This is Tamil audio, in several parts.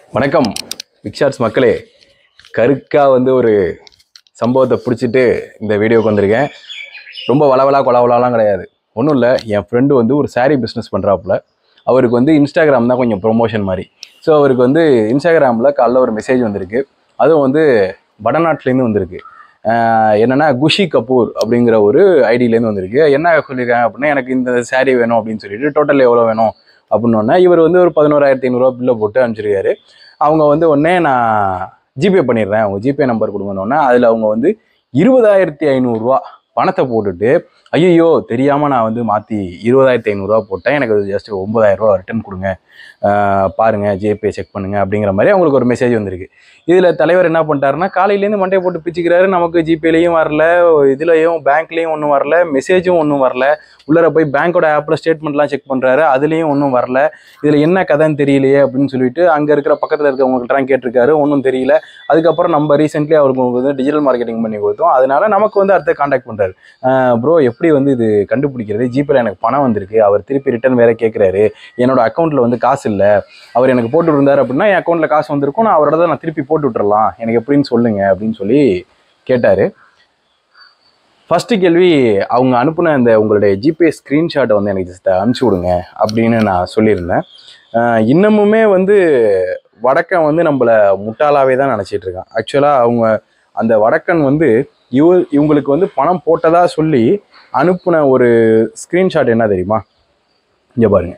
வணக்கம் பிக்ஷார்ட்ஸ் மக்களே. கருக்கா ஒரு சம்பவத்தை பிடிச்சிட்டு இந்த வீடியோக்கு வந்திருக்கேன். ரொம்ப வளவலா கொலவலாலாம் கிடையாது, ஒன்றும் இல்லை. என் ஃப்ரெண்டு ஒரு சாரீ பிஸ்னஸ் பண்ணுறாப்புல. அவருக்கு இன்ஸ்டாகிராம் தான் கொஞ்சம் ப்ரொமோஷன் மாதிரி. ஸோ அவருக்கு இன்ஸ்டாகிராமில் காலைல ஒரு மெசேஜ் வந்திருக்கு. அதுவும் வடநாட்டிலேருந்து வந்திருக்கு. என்னென்னா குஷி கபூர் அப்படிங்கிற ஒரு ஐடியிலேருந்து வந்திருக்கு. என்ன சொல்லியிருக்காங்க அப்படின்னா, எனக்கு இந்த சாரீ வேணும் அப்படின்னு சொல்லிட்டு டோட்டல் எவ்வளோ வேணும் அப்படின்னோடனே இவர் ஒரு 11,500 பில்லை போட்டு அனுப்பிச்சிருக்காரு. அவங்க உடனே நான் ஜிபே பண்ணிடுறேன், அவங்க ஜிபே நம்பர் கொடுங்கன்னொன்னே அதில் அவங்க 20,500 பணத்தை போட்டுட்டு, ஐயோ தெரியாமல் நான் மாற்றி 20,500 போட்டேன், எனக்கு ஜஸ்ட் 9,000 ரிட்டர்ன் கொடுங்க, பாருங்கள் ஜிபே செக் பண்ணுங்கள் அப்படிங்கிற மாதிரி அவங்களுக்கு ஒரு மெசேஜ் வந்திருக்கு. இதில் தலைவர் என்ன பண்ணிட்டாருன்னா, காலையிலேருந்து மண்டையை போட்டு பிச்சுக்கிறாரு. நமக்கு ஜிபேலையும் வரல, இதுலையும் பேங்க்லேயும் ஒன்றும் வரல, மெசேஜும் ஒன்றும் வரல. உள்ளர போய் பேங்க்கோட ஆப்பில் ஸ்டேட்மெண்ட்லாம் செக் பண்ணுறாரு, அதுலேயும் ஒன்றும் வரல. இதில் என்ன கதைன்னு தெரியலையே அப்படின்னு சொல்லிட்டு அங்கே இருக்கிற பக்கத்தில் இருக்கிறவங்கள்ட்ட கேட்டிருக்காரு, ஒன்றும் தெரியல. அதுக்கப்புறம் நம்ம ரீசெண்ட்லி அவருக்கு டிஜிட்டல் மார்க்கெட்டிங் பண்ணி கொடுத்தோம். அதனால நமக்கு அடுத்த காண்டாக்ட் பண்ணுறாரு. ப்ரோ எப்படி இது கண்டுபிடிக்கிறது, ஜிபேல எனக்கு பணம் வந்திருக்கு, அவர் திருப்பி ரிட்டர்ன் வேற கேட்குறாரு, என்னோட அக்கௌண்ட்டில் காசு இல்லை, அவர் எனக்கு போட்டு இருந்தார் அப்படின்னா என் அக்கௌண்ட்டில் காசு வந்திருக்கும், நான் அவரோட நான் திருப்பி போட்டு விட்டுறலாம், எனக்கு எப்படின்னு சொல்லுங்க அப்படின்னு சொல்லி கேட்டார். ஃபஸ்ட்டு கேள்வி, அவங்க அனுப்புன உங்களுடைய ஜிபே ஸ்க்ரீன்ஷாட்டை எனக்கு ஜஸ்ட் அனுப்பிச்சி விடுங்க அப்படின்னு நான் சொல்லியிருந்தேன். இன்னமுமே வடக்கன் நம்மளை முட்டாளாவே தான் நினச்சிட்டு இருக்கான். ஆக்சுவலாக அவங்க அந்த வடக்கன் இவங்களுக்கு பணம் போட்டதா சொல்லி அனுப்புன ஒரு ஸ்க்ரீன்ஷாட் என்ன தெரியுமா? இங்கே பாருங்க,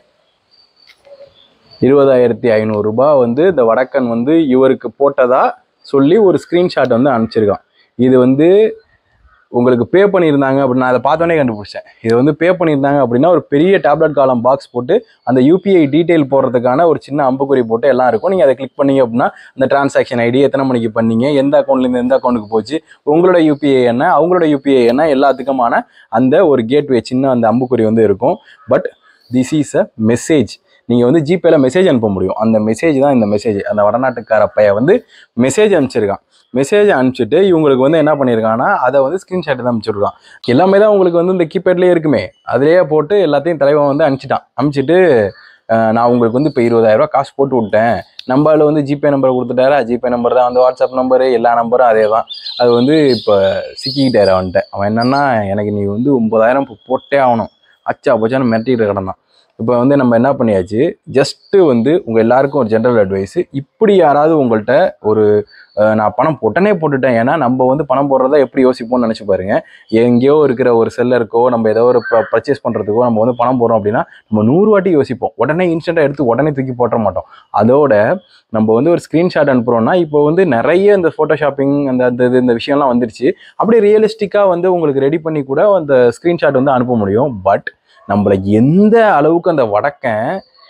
20,500 இந்த வடக்கன் இவருக்கு போட்டதா சொல்லி ஒரு ஸ்க்ரீன்ஷாட் அனுப்பிச்சிருக்கான். இது உங்களுக்கு பே பண்ணியிருந்தாங்க அப்படின்னு நான் அதை பார்த்தோன்னே கண்டுபிடிச்சேன். இது பே பண்ணியிருந்தாங்க அப்படின்னா ஒரு பெரிய டேப்லெட் காலம் பாக்ஸ் போட்டு அந்த யூபிஐ டீட்டெயில் போடுறதுக்கான ஒரு சின்ன அம்புக்குறி போட்டு எல்லாம் இருக்கும். நீங்கள் அதை கிளிக் பண்ணீங்க அப்படின்னா அந்த டிரான்சாக்ஷன் ஐடி, எத்தனை மணிக்கு பண்ணீங்க, எந்த அக்கௌண்ட்லேருந்து எந்த அக்கௌண்ட்டுக்கு போச்சு, உங்களோட யூபிஐ என்ன, அவங்களோட யூபிஐ என்ன, எல்லாத்துக்குமான அந்த ஒரு கேட்வே சின்ன அந்த அம்புக்குறி இருக்கும். But this is a message. நீங்கள் ஜிபேல மெசேஜ் அனுப்ப முடியும். அந்த மெசேஜ் தான் இந்த மெசேஜ். அந்த வடநாட்டுக்கார பைய மெசேஜ் அனுப்பிச்சிருக்கான். மெசேஜ் அனுப்பிச்சிட்டு இவங்களுக்கு என்ன பண்ணியிருக்காங்கன்னா, அதை ஸ்க்ரீன்ஷாட் தான் அனுப்பிச்சிருக்கான். எல்லாமே தான் உங்களுக்கு இந்த கீபேட்லேயே இருக்குமே, அதிலேயே போட்டு எல்லாத்தையும் தலைவன் அனுப்பிச்சிட்டான். அனுப்பிச்சிட்டு நான் உங்களுக்கு இப்போ 20,000 காசு போட்டு விட்டேன், நம்மள ஜிபே நம்பரை கொடுத்துட்டாரா, ஜிபே நம்பர் தான் வாட்ஸ்அப் நம்பரு, எல்லா நம்பரும் அதே தான். அது இப்போ சிக்கிக்கிட்டாரு அவன்கிட்ட. அவன் என்னன்னா, எனக்கு நீ 9,000 போட்டே ஆகணும், அச்சா போச்சான்னு மிரட்டிட்டு கிடந்தான். இப்போ நம்ம என்ன பண்ணியாச்சு, ஜஸ்ட்டு உங்கள் எல்லாருக்கும் ஒரு ஜென்ரல் அட்வைஸு, இப்படி யாராவது உங்கள்கிட்ட ஒரு நான் பணம் உடனே போட்டுட்டேன், ஏன்னா நம்ம பணம் போடுறதா எப்படி யோசிப்போம்னு நினச்சி பாருங்க. எங்கேயோ இருக்கிற ஒரு செல்லருக்கோ நம்ம ஏதோ ஒரு பர்ச்சேஸ் பண்ணுறதுக்கோ நம்ம பணம் போடுறோம் அப்படின்னா நம்ம 100 வாட்டி யோசிப்போம். உடனே இன்ஸ்டண்ட்டாக எடுத்து உடனே தூக்கி போட்ட மாட்டோம். அதோட நம்ம ஒரு ஸ்க்ரீன்ஷாட் அனுப்புகிறோன்னா, இப்போ நிறைய இந்த ஃபோட்டோஷாப்பிங் இந்த விஷயம்லாம் வந்துருச்சு. அப்படியே ரியலிஸ்டிக்காக உங்களுக்கு ரெடி பண்ணி கூட அந்த ஸ்க்ரீன்ஷாட் அனுப்ப முடியும். பட் நம்மளை எந்த அளவுக்கு அந்த வடக்கன்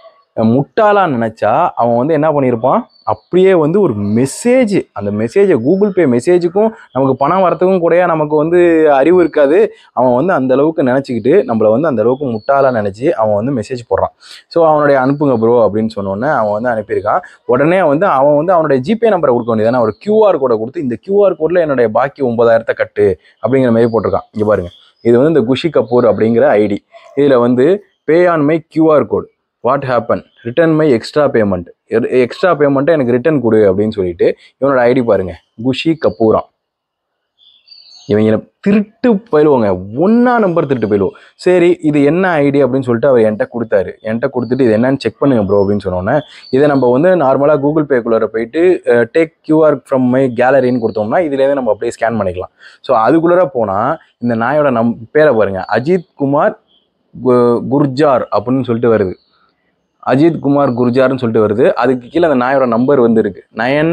முட்டாளா நினைச்சா அவன் என்ன பண்ணியிருப்பான், அப்படியே ஒரு மெசேஜ், அந்த மெசேஜை கூகுள் பே மெசேஜுக்கும் நமக்கு பணம் வரத்துக்கும் கூட நமக்கு அறிவு இருக்காது. அவன் அந்த அளவுக்கு நினச்சிக்கிட்டு நம்மளை அந்த அளவுக்கு முட்டாளா நினச்சி அவன் மெசேஜ் போடுறான். ஸோ அவனுடைய அனுப்புங்க ப்ரோ அப்படின்னு சொன்னோன்னே அவன் அனுப்பியிருக்கான். உடனே அவன் அவனுடைய ஜிபே நம்பரை கொடுக்க வேண்டியதானே, ஒரு QR கோடை கொடுத்து இந்த QR கோடில் என்னுடைய பாக்கி 9,000 கட்டு அப்படிங்கிற மாதிரி போட்டிருக்கான். இங்கே பாருங்க, இது இந்த குஷி கபூர் அப்படிங்கிற ஐடி. இதில் pay on my QR code, what happen, return my extra பேமெண்ட்டை எனக்கு ரிட்டர்ன் கொடு அப்படின்னு சொல்லிட்டு இவனோட ஐடி பாருங்க, குஷி கபூரா. இவங்க திருட்டு போயிடுவாங்க, ஒன்றா நம்பர் திருட்டு போயிடுவோம். சரி இது என்ன ஐடி அப்படின்னு சொல்லிட்டு அவர் என்கிட்ட கொடுத்தாரு. என்கிட்ட கொடுத்துட்டு இது என்னன்னு செக் பண்ணுங்க ப்ரோ அப்படின்னு சொன்னோன்னே, இதை நம்ம நார்மலாக கூகுள் பேக்குள்ளே போயிட்டு டேக் QR ஃப்ரம் மை கேலரின்னு கொடுத்தோம்னா இதுலேருந்து நம்ம அப்படியே ஸ்கேன் பண்ணிக்கலாம். ஸோ அதுக்குள்ளே போனால் இந்த நாயோட பேரை பாருங்கள், அஜித் குமார் குர்ஜார் அப்படின்னு சொல்லிட்டு வருது. அஜித் குமார் குர்ஜார்னு சொல்லிட்டு வருது. அதுக்கு கீழே அந்த நாயோட நம்பர் இருக்கு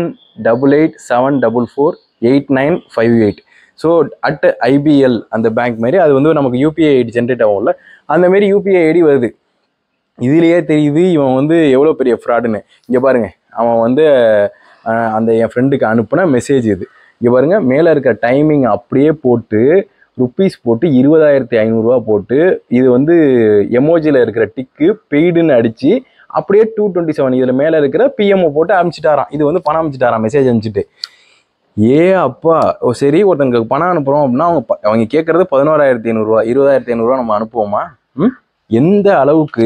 9887448958. ஸோ அட் IBL அந்த பேங்க் மாதிரி அது நமக்கு யூபிஐ ஐடி ஜென்ரேட் ஆகும்ல, அந்த மாரி யூபிஐ ஐடி வருது. இதுலேயே தெரியுது இவன் எவ்வளோ பெரிய ஃப்ராடுன்னு. இங்கே பாருங்க, அவன் அந்த என் ஃப்ரெண்டுக்கு அனுப்புன மெசேஜ் இது. இங்கே பாருங்க, மேலே இருக்க டைமிங் அப்படியே போட்டு ருப்பீஸ் போட்டு 20,500 போட்டு இது எமோஜியில் இருக்கிற டிக்கு பெய்டுன்னு அடித்து அப்படியே 227 இதில் மேலே இருக்கிற பிஎம்ஓ போட்டு அனுப்பிச்சிட்டாரான். இது பணம் அனுப்பிச்சிட்டாரான், மெசேஜ் அனுப்பிச்சிட்டு. ஏ அப்பா, ஓ சரி, ஒருத்தங்களுக்கு பணம் அனுப்புகிறோம் அப்படின்னா அவங்க கேட்குறது 11,500, 20,500 நம்ம அனுப்புவோமா? எந்த அளவுக்கு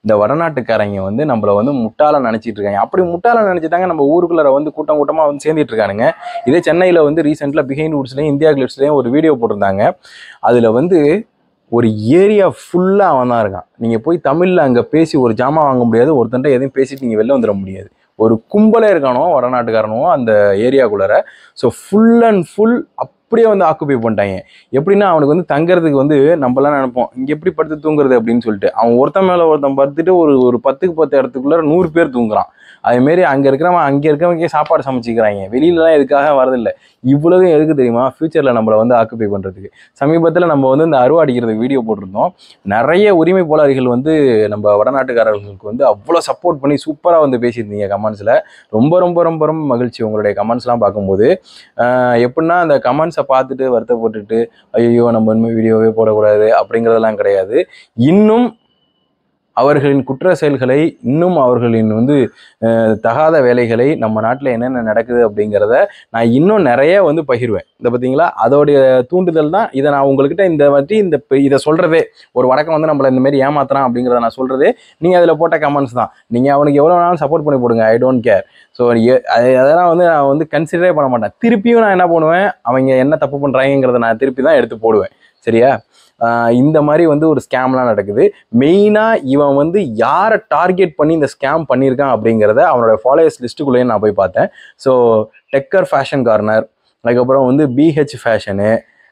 இந்த வடநாட்டுக்காரங்க வந்து நம்மளை வந்து முட்டாள நினச்சிட்டு இருக்காங்க. அப்படி முட்டாள நினச்சிட்டாங்க நம்ம ஊருக்குள்ளே வந்து கூட்டம் கூட்டமாக வந்து சேர்ந்துட்டு இருக்கானுங்க. இதே சென்னையில் வந்து ரீசெண்டில் பிஹைண்ட் வுட்ஸ்லையும் இந்தியா கிளிட்ஸ்லையும் ஒரு வீடியோ போட்டிருந்தாங்க. அதில் வந்து ஒரு ஏரியா ஃபுல்லாக அவன் தான் இருக்கான். நீங்கள் போய் தமிழில் அங்கே பேசி ஒரு ஜாமான் வாங்க முடியாது, ஒருத்தன்ட்ட எதையும் பேசிட்டு நீங்கள் வெளில வந்துட முடியாது. ஒரு கும்பலே இருக்கானோ வடநாட்டுக்காரனோ அந்த ஏரியாக்குள்ளார. ஸோ ஃபுல் அண்ட் ஃபுல் அப்படியே வந்து ஆக்குபை பண்ணிட்டாங்க. எப்படின்னா அவனுக்கு வந்து தங்குறதுக்கு வந்து நம்மளாம் நினைப்போம் இங்கே எப்படி படுத்து தூங்குறது அப்படின்னு சொல்லிட்டு, அவன் ஒருத்தன் மேலே ஒருத்தன் படுத்துட்டு ஒரு 10க்கு 10 இடத்துக்குள்ளார 100 பேர் தூங்குறான். அதேமாரி அங்கே இருக்கிறவங்க சாப்பாடு சமைச்சிக்கிறாங்க. வெளியிலலாம் எதுக்காக வரதில்லை. இவ்வளவு எதுக்கு தெரியுமா? ஃபியூச்சரில் நம்மளை வந்து ஆக்குபை பண்ணுறதுக்கு. சமீபத்தில் நம்ம வந்து இந்த அருவா அடிக்கிறதுக்கு வீடியோ போட்டிருந்தோம். நிறைய உரிமை போராளிகள் வந்து நம்ம வடநாட்டுக்காரர்களுக்கு வந்து அவ்வளோ சப்போர்ட் பண்ணி சூப்பராக வந்து பேசியிருந்தீங்க கமெண்ட்ஸில். ரொம்ப ரொம்ப ரொம்ப ரொம்ப மகிழ்ச்சி உங்களுடைய கமெண்ட்ஸ்லாம் பார்க்கும்போது. எப்படின்னா அந்த கமெண்ட்ஸை பார்த்துட்டு வருத்தப்பட்டுட்டு ஐயோ நம்ம இனிமேல் வீடியோவே போடக்கூடாது அப்படிங்கிறதெல்லாம் கிடையாது. இன்னும் அவர்களின் குற்ற செயல்களை, இன்னும் அவர்களின் வந்து தகாத வேலைகளை, நம்ம நாட்டில் என்னென்ன நடக்குது அப்படிங்கிறத நான் இன்னும் நிறைய வந்து பகிர்வேன். இதை பார்த்தீங்களா, அதோடைய தூண்டுதல் தான் இதை நான் உங்கள்கிட்ட இந்த வாட்டி இதை சொல்கிறதே. ஒரு வடக்கம் வந்து நம்மளை இந்த மாதிரி ஏமாத்துறான் அப்படிங்கிறத நான் சொல்கிறதே நீங்கள் அதில் போட்ட கமெண்ட்ஸ் தான். நீங்கள் அவனுக்கு எவ்வளோ வேணாலும் சப்போர்ட் பண்ணி போடுங்க, ஐ டோன்ட் கேர். ஸோ அதெல்லாம் வந்து நான் வந்து கன்சிடரே பண்ண மாட்டேன். திருப்பியும் நான் என்ன பண்ணுவேன், அவங்க என்ன தப்பு பண்ணுறாங்கிறத நான் திருப்பி தான் எடுத்து போடுவேன். சரியா? இந்த மாதிரி வந்து ஒரு ஸ்கேம்லாம் நடக்குது. மெயினாக இவன் வந்து யாரை டார்கெட் பண்ணி இந்த ஸ்கேம் பண்ணியிருக்கான் அப்படிங்கிறத அவனோட ஃபாலோயர்ஸ் லிஸ்ட்டுக்குள்ளேயே நான் போய் பார்த்தேன். ஸோ டெக்கர் ஃபேஷன் கார்னர், அதுக்கப்புறம் வந்து பிஹெச் ஃபேஷனு,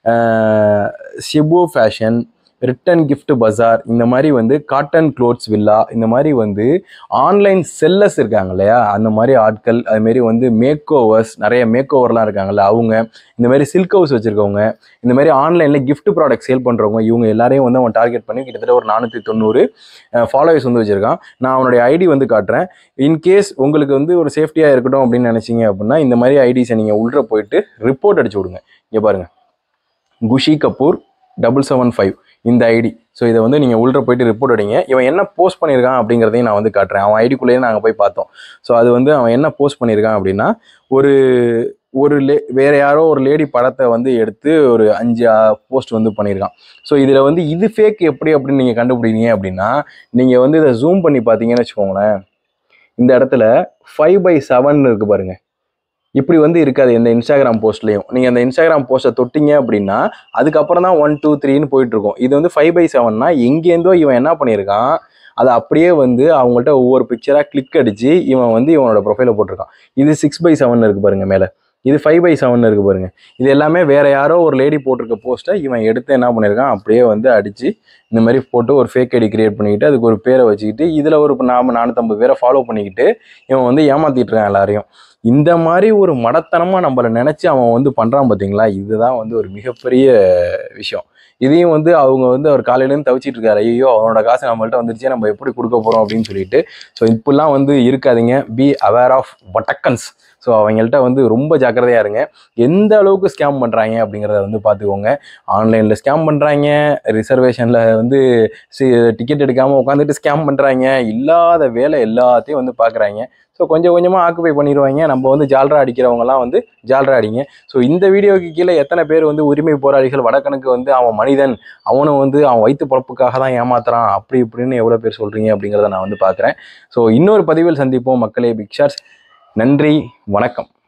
Shibu fashion, return gift Bazaar, இந்த மாதிரி வந்து காட்டன் க்ளோத்ஸ் வில்லா, இந்த மாதிரி வந்து ஆன்லைன் செல்லர்ஸ் இருக்காங்க இல்லையா, அந்த மாதிரி ஆட்கள், அதுமாரி வந்து மேக் ஓவர்ஸ், நிறைய மேக் ஓவர்லாம் இருக்காங்கல்ல அவங்க, இந்த மாதிரி சில்க் ஹவுஸ் வச்சுருக்கவங்க, இந்த மாதிரி ஆன்லைனில் கிஃப்ட் ப்ராடக்ட் சேல் பண்ணுறவங்க, இவங்க எல்லாரையும் வந்து அவன் டார்கெட் பண்ணி கிட்டத்தட்ட ஒரு 490 ஃபாலோவர்ஸ் வந்து வச்சுருக்கான். நான் அவனுடைய ஐடி வந்து காட்டுறேன். இன்கேஸ் உங்களுக்கு வந்து ஒரு சேஃப்டியாக இருக்கட்டும் அப்படின்னு நினச்சிங்க அப்படின்னா இந்த மாதிரி ஐடிஸை நீங்கள் உள்ள போயிட்டு ரிப்போர்ட் அடிச்சு விடுங்க. இங்கே பாருங்கள், குஷி கபூர் 775 இந்த ஐடி. ஸோ இதை வந்து நீங்கள் உள்ள போயிட்டு ரிப்போர்ட் அடிங்க. இவன் என்ன போஸ்ட் பண்ணியிருக்கான் அப்படிங்கிறதையும் நான் வந்து காட்டுறேன். அவன் ஐடிக்குள்ளேயே நாங்கள் போய் பார்த்தோம். ஸோ அது வந்து அவன் என்ன போஸ்ட் பண்ணியிருக்கான் அப்படின்னா, வேற யாரோ ஒரு லேடி படத்தை வந்து எடுத்து ஒரு 5 போஸ்ட் வந்து பண்ணியிருக்கான். ஸோ இதில் வந்து இது ஃபேக் எப்படி அப்படின்னு நீங்கள் கண்டுபிடிங்க அப்படின்னா, நீங்கள் வந்து இதை ஜூம் பண்ணி பார்த்தீங்கன்னு வச்சுக்கோங்களேன், இந்த இடத்துல 5/7 இருக்குது பாருங்கள். இப்படி வந்து இருக்காது எந்த இன்ஸ்டாகிராம் போஸ்ட்லையும். நீங்கள் அந்த இன்ஸ்டாகிராம் போஸ்ட்டை தொட்டிங்க அப்படின்னா அதுக்கப்புறம் தான் 1 2 3ன்னு போயிட்டுருக்கும். இது வந்து 5/7னா எங்கேருந்தோ இவன் என்ன பண்ணியிருக்கான், அதை அப்படியே வந்து அவங்கள்ட்ட ஒவ்வொரு பிக்சராக கிளிக் அடித்து இவன் வந்து இவனோட ப்ரொஃபைலை போட்டிருக்கான். இது 6/7 இருக்குது பாருங்கள் மேலே, இது 5/7 இருக்குது பாருங்கள். இது எல்லாமே வேறு யாரோ ஒரு லேடி போட்டிருக்க போஸ்ட்டை இவன் எடுத்து என்ன பண்ணியிருக்கான், அப்படியே வந்து அடித்து இந்த மாதிரி போட்டு ஒரு ஃபேக் ஐடி கிரியேட் பண்ணிக்கிட்டு அதுக்கு ஒரு பேரை வச்சுக்கிட்டு இதில் ஒரு 450 பேரை ஃபாலோ பண்ணிக்கிட்டு இவன் வந்து ஏமாற்றிட்டு இருக்கான் எல்லாரையும். இந்த மாதிரி ஒரு மடத்தனமாக நம்மளை நினச்சி அவன் வந்து பண்ணுறான் பார்த்தீங்களா, இதுதான் வந்து ஒரு மிகப்பெரிய விஷயம். இதையும் வந்து அவங்க வந்து அவர் காலையிலேருந்து தவிச்சிட்டு இருக்காரு, ஐயோ அவனோட காசு நம்மள்ட்ட வந்துருச்சே நம்ம எப்படி கொடுக்க போகிறோம் அப்படின்னு சொல்லிட்டு. ஸோ இப்படிலாம் வந்து இருக்காதீங்க, பி அவேர் ஆஃப் வடக்கன்ஸ். ஸோ அவங்கள்ட்ட வந்து ரொம்ப ஜாக்கிரதையாக இருங்க. எந்த அளவுக்கு ஸ்கேம் பண்ணுறாங்க அப்படிங்கிறத வந்து பார்த்துக்கோங்க. ஆன்லைனில் ஸ்கேம் பண்ணுறாங்க, ரிசர்வேஷனில் வந்து டிக்கெட் எடுக்காமல் உட்காந்துட்டு ஸ்கேம் பண்ணுறாங்க, இல்லாத வேலை எல்லாத்தையும் வந்து பார்க்குறாங்க. ஸோ கொஞ்சம் கொஞ்சமாக ஆக்குபை பண்ணிடுவாங்க. நம்ம வந்து ஜால்ரா அடிக்கிறவங்கலாம் வந்து ஜால்ரா அடிங்க. ஸோ இந்த வீடியோக்கு கீழே எத்தனை பேர் வந்து உரிமை போராளிகள் வடக்கனுக்கு வந்து அவன் மனிதன், அவனும் வந்து அவன் வயிற்று பொழப்புக்காக தான் ஏமாத்துறான் அப்படி இப்படின்னு எவ்வளோ பேர் சொல்கிறீங்க அப்படிங்கிறத நான் வந்து பார்க்குறேன். ஸோ இன்னொரு பதிவில் சந்திப்போம் மக்களே. Big shots. நன்றி, வணக்கம்.